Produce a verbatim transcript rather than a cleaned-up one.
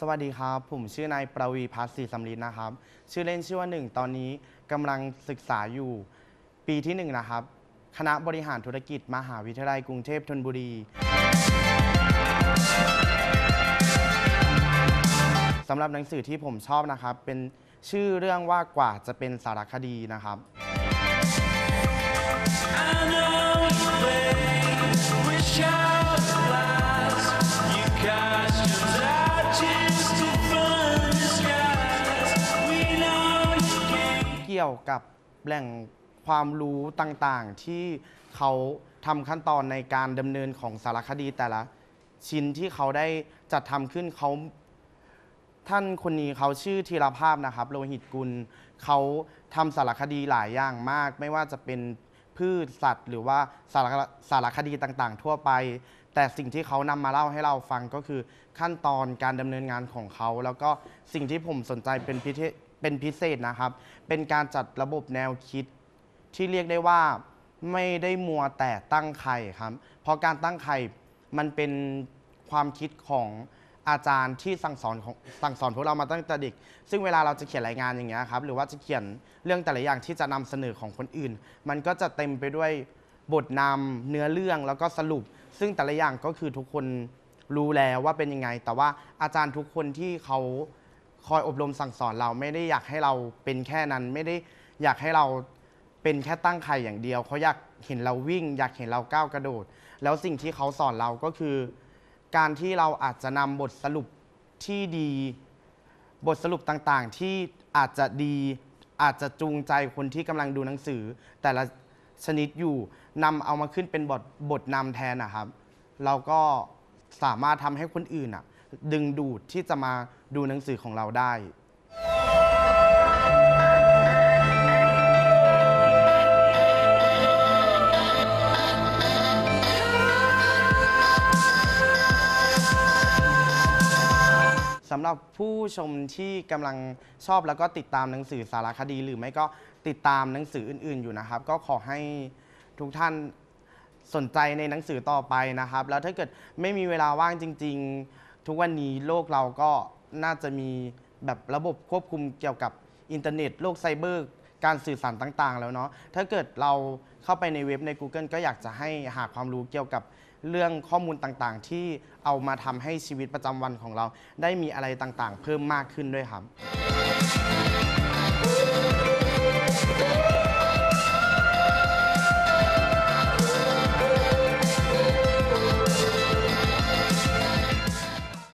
สวัสดีครับผมชื่อนายประวีพัฒน์ศรีสำลิดนะครับชื่อเล่นชื่อว่าหนึ่งตอนนี้กำลังศึกษาอยู่ปีที่หนึ่งนะครับคณะบริหารธุรกิจมหาวิทยาลัยกรุงเทพธนบุรีสำหรับหนังสือที่ผมชอบนะครับเป็นชื่อเรื่องว่ากว่าจะเป็นสารคดีนะครับเกี่ยวกับแหล่งความรู้ต่างๆที่เขาทำขั้นตอนในการดำเนินของสารคดีแต่ละชิ้นที่เขาได้จัดทำขึ้นเขาท่านคนนี้เขาชื่อธีรภาพนะครับโลหิตกุลเขาทำสารคดีหลายอย่างมากไม่ว่าจะเป็นพืชสัตว์หรือว่าสารสารคดีต่างๆทั่วไปแต่สิ่งที่เขานำมาเล่าให้เราฟังก็คือขั้นตอนการดำเนินงานของเขาแล้วก็สิ่งที่ผมสนใจเป็นพิเศษเป็นพิเศษนะครับเป็นการจัดระบบแนวคิดที่เรียกได้ว่าไม่ได้มัวแต่ตั้งไข่ครับเพราะการตั้งไข่มันเป็นความคิดของอาจารย์ที่สั่งสอนของสั่งสอนพวกเรามาตั้งแต่เด็กซึ่งเวลาเราจะเขียนรายงานอย่างเงี้ยครับหรือว่าจะเขียนเรื่องแต่ละอย่างที่จะนำเสนอของคนอื่นมันก็จะเต็มไปด้วยบทนำเนื้อเรื่องแล้วก็สรุปซึ่งแต่ละอย่างก็คือทุกคนรู้แล้วว่าเป็นยังไงแต่ว่าอาจารย์ทุกคนที่เขาคอยอบรมสั่งสอนเราไม่ได้อยากให้เราเป็นแค่นั้นไม่ได้อยากให้เราเป็นแค่ตั้งไข่อย่างเดียวเขาอยากเห็นเราวิ่งอยากเห็นเราก้าวกระโดดแล้วสิ่งที่เขาสอนเราก็คือการที่เราอาจจะนำบทสรุปที่ดีบทสรุปต่างๆที่อาจจะดีอาจจะจูงใจคนที่กำลังดูหนังสือแต่ละชนิดอยู่นำเอามาขึ้นเป็นบทบทนำแทนนะครับเราก็สามารถทำให้คนอื่นอ่ะดึงดูดที่จะมาดูหนังสือของเราได้สำหรับผู้ชมที่กำลังชอบแล้วก็ติดตามหนังสือสารคดีหรือไม่ก็ติดตามหนังสืออื่นๆอยู่นะครับก็ขอให้ทุกท่านสนใจในหนังสือต่อไปนะครับแล้วถ้าเกิดไม่มีเวลาว่างจริงๆทุกวันนี้โลกเราก็น่าจะมีแบบระบบควบคุมเกี่ยวกับอินเทอร์เน็ตโลกไซเบอร์การสื่อสารต่างๆแล้วเนาะถ้าเกิดเราเข้าไปในเว็บใน Google ก็อยากจะให้หาความรู้เกี่ยวกับเรื่องข้อมูลต่างๆที่เอามาทำให้ชีวิตประจำวันของเราได้มีอะไรต่างๆเพิ่มมากขึ้นด้วยครับ